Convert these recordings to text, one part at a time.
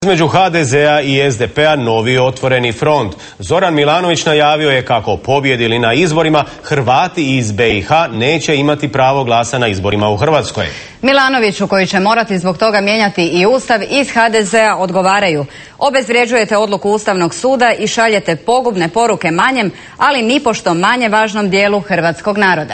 Između HDZ-a i SDP-a novi otvoreni front. Zoran Milanović najavio je kako pobjedili na izborima, Hrvati iz BiH neće imati pravo glasa na izborima u Hrvatskoj. Milanoviću, koji će morati zbog toga mijenjati i Ustav, iz HDZ-a odgovaraju: obezvrjeđujete odluku Ustavnog suda i šaljete pogubne poruke manjem, ali nipošto manje važnom dijelu hrvatskog naroda.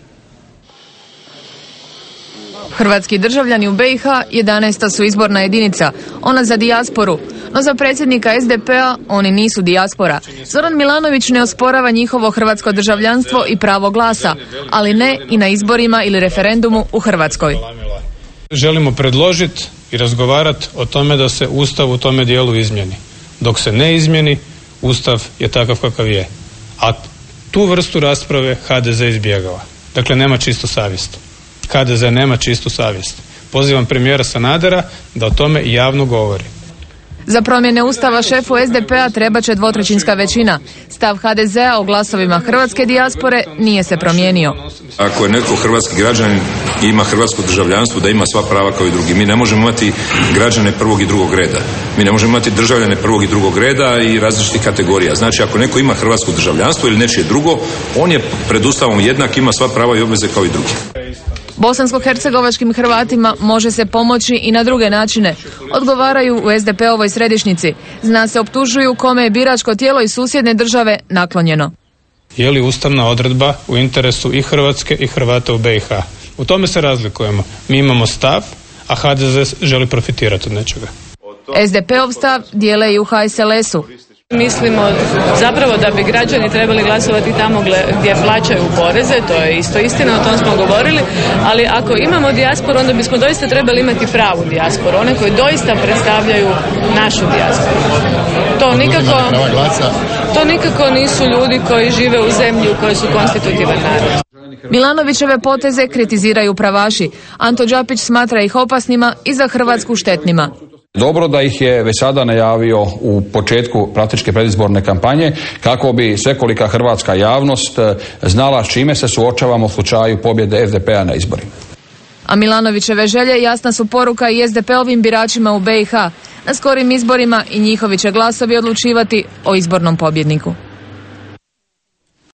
Hrvatski državljani u BiH 11. su izborna jedinica, ona za dijasporu, no za predsjednika SDP-a oni nisu dijaspora. Zoran Milanović ne osporava njihovo hrvatsko državljanstvo i pravo glasa, ali ne i na izborima ili referendumu u Hrvatskoj. Želimo predložiti i razgovarati o tome da se Ustav u tome dijelu izmjeni. Dok se ne izmjeni, Ustav je takav kakav je. A tu vrstu rasprave HDZ izbjegava. Dakle, nema čistu savjest. HDZ nema čistu savjest. Pozivam premijera Sanadera da o tome javno govori. Za promjene Ustava šefu SDP-a treba će dvotrećinska većina. Stav HDZ-a o glasovima hrvatske dijaspore nije se promijenio. Ako je netko hrvatski građanin i ima hrvatsko državljanstvo, da ima sva prava kao i drugi. Mi ne možemo imati građane prvog i drugog reda. Mi ne možemo imati državljane prvog i drugog reda i različitih kategorija. Znači, ako neko ima hrvatsko državljanstvo ili nečije drugo, on je pred Ustavom jednak, ima sva prava i obveze kao i drugi. Bosansko-hercegovačkim Hrvatima može se pomoći i na druge načine, odgovaraju u SDP-ovoj središnjici. Zna se, optužuju kome je biračko tijelo iz susjedne države naklonjeno. Je li ustavna odredba u interesu i Hrvatske i Hrvata u BiH? U tome se razlikujemo. Mi imamo stav, a HDZ želi profitirati od nečega. SDP-ov stav dijele i u HSLS-u. Mislimo zapravo da bi građani trebali glasovati tamo gdje plaćaju poreze, to je isto istina, o tom smo govorili, ali ako imamo dijasporu, onda bismo doista trebali imati pravu dijasporu, one koji doista predstavljaju našu dijasporu. To nikako nisu ljudi koji žive u zemlji u kojoj su konstitutivan narod. Milanovićeve poteze kritiziraju pravaši. Anto Đapić smatra ih opasnima i za Hrvatsku štetnima. Dobro da ih je već sada najavio u početku praktičke predizborne kampanje kako bi svekolika hrvatska javnost znala s čime se suočavamo u slučaju pobjede SDP-a na izborima. A Milanovićeve želje jasna su poruka i SDP-ovim biračima u BiH. Na skorim izborima i njihovi će glasovi odlučivati o izbornom pobjedniku.